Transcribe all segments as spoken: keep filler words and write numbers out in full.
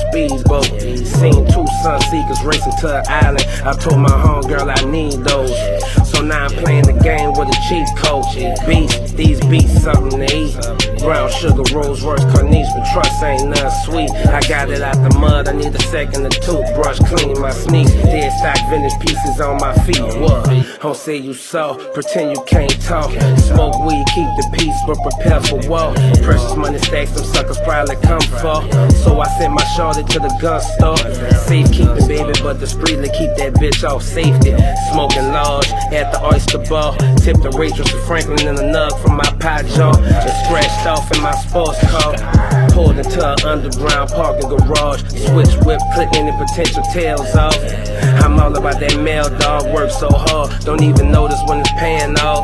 speedboat. Seen two sun seekers racing to an island. I told my homegirl I need those. So now I'm playing the game with a cheat code. Beats, these beats something to eat. Brown sugar, Rolls Royce, Corniche, but trust ain't nothing sweet. I got it out the mud, I need a second to toothbrush, clean my sneaks. Dead stock vintage pieces on my feet. What? Don't say you saw, pretend you can't talk. Smoke weed, keep the peace, but prepare for war. Precious money stacks, them suckers probably come for. So I sent my shorty to the gun store. Safe keeping, baby, but discreetly keep that bitch off safety. Smoking large at the oyster bar. Tipped the waitress of Franklin in a nug from my pie jar. And scratched off in my sports car. Pulled into an underground parking garage. Switch whip, clip any potential tails off. I'm all about that mail, dog. Work so hard, don't even notice when it's paying off.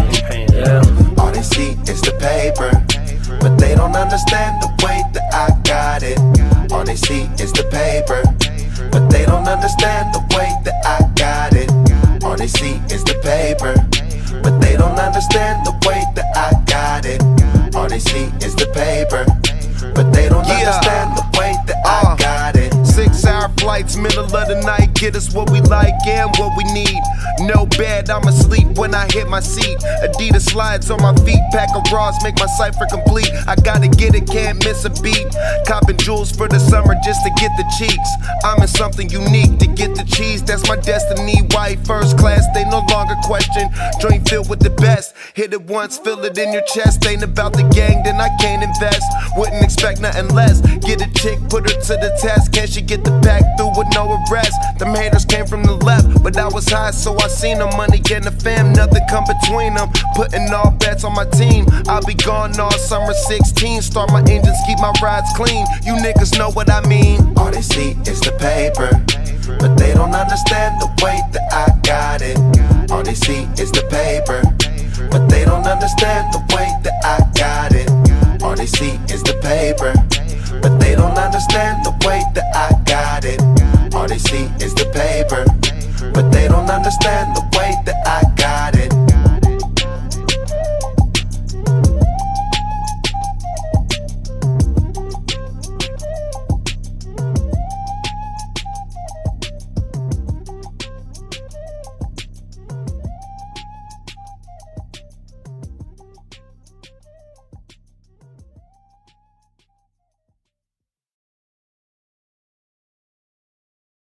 Yeah. All they see is the paper, but they don't understand the way that I got it. All they see is the paper, but they don't understand the way that I got it. All they see is the paper, but they don't understand the way that I got it. All they see is the paper, but they don't yeah. understand the way that uh, I got it. Six hour flights, middle of the night, get us what we like and what we need. No bed, I'm asleep when I hit my seat. Adidas slides on my feet, pack of raws, make my cipher complete. I gotta get it, can't miss a beat. Copping jewels for the summer just to get the cheeks. I'm in something unique to get the cheese, that's my destiny. White first class, they no longer question. Drink filled with the best, hit it once, feel it in your chest. Ain't about the gang, then I can't invest. Wouldn't expect nothing less. Get a chick, put her to the test. Can she get the pack through with no arrest? Them haters came from the left, but I was high, so I seen them. Money getting the fam, nothing come between them. Putting all bets on my team. I'll be gone all summer sixteen. Start my engines, keep my rides clean. You niggas know what I mean. All they see is the paper, but they don't understand the way that I got it. All they see is the paper, but they don't understand the way that I got it. All they see is the paper, but they don't understand the way that I got it. All they see is the paper, but they don't understand the way that I